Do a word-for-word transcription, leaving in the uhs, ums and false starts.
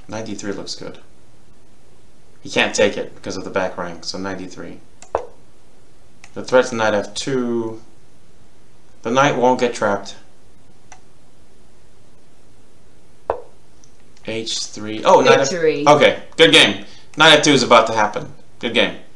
ninety-three looks good. He can't take it because of the back rank, so ninety-three. The threat's knight f two. The knight won't get trapped. h three. Oh, knight f three. Okay, good game. Knight f two is about to happen. Good game.